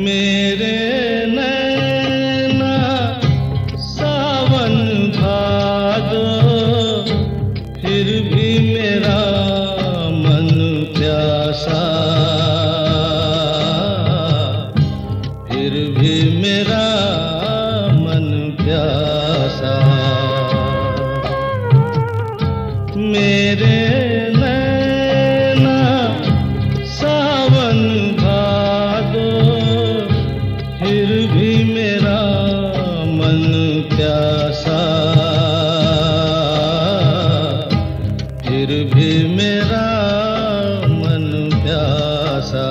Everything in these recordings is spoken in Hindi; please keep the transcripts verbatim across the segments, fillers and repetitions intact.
मेरे नैना सावन भादो, फिर भी मेरा मन प्यासा, फिर भी मेरा मन प्यासा। मेरे नैना सावन भादो, फिर भी मेरा मन प्यासा, फिर भी मेरा मन प्यासा।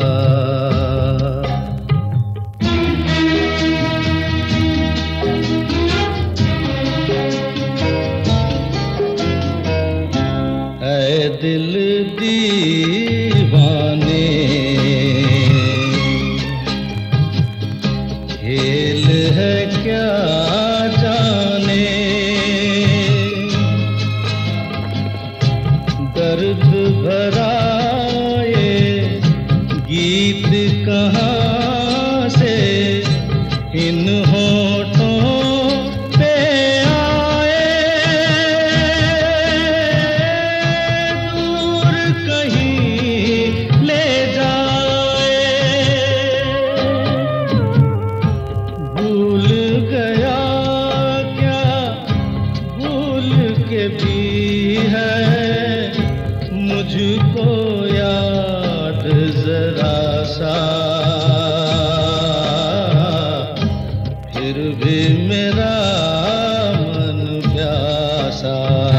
ऐ दिल दीवाने, खेल है क्या जाने, दर्द भरा ये गीत कहाँ से इन होठों पे आए। दूर कहीं ले जाए, भूल गया क्या भूल के भी है मुझको याद जरा सा, फिर भी मेरा मन प्यासा।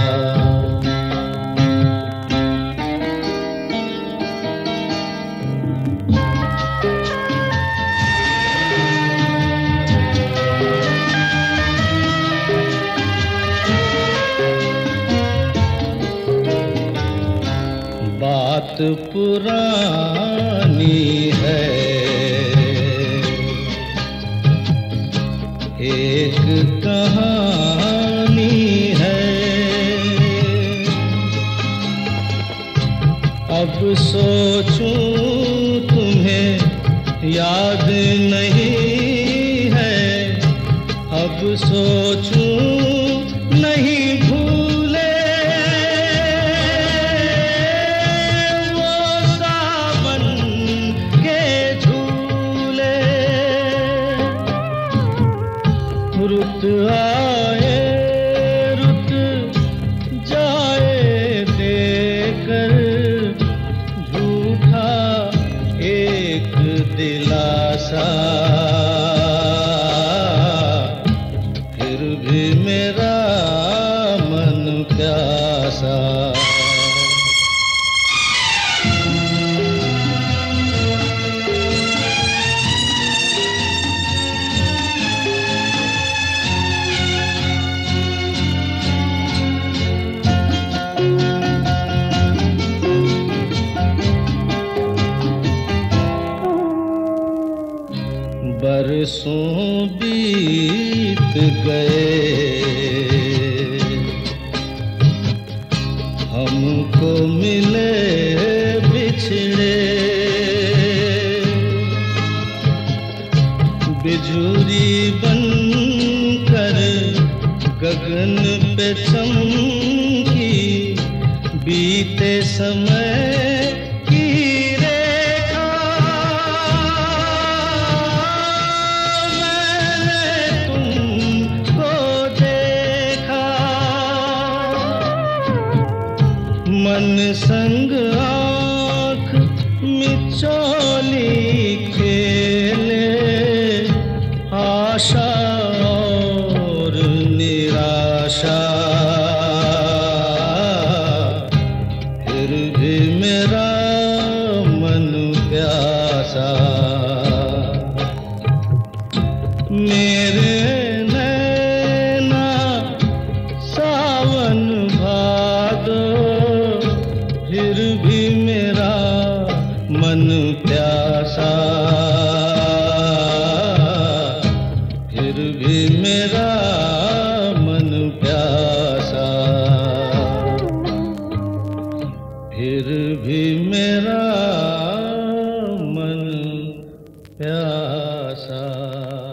बात पुरानी है, एक कहानी है, अब सोचूं तुम्हें याद नहीं है, अब सोचूं नहीं भूले वो सावन के झूले। रुत आए रुत जाए देकर झूठा एक दिलासा, फिर भी मेरा मन प्यासा। बरसों बीत गए, हमको मिले बिछड़े, बिजुरी बनकर गगन पे चमकी, बीते समय मन संग आँख मिचौली खेले, आशा और निराशा, फिर भी मेरा मन प्यासा। मेरे नैना सावन भादो, फिर भी मेरा मन प्यासा, फिर प्यासा।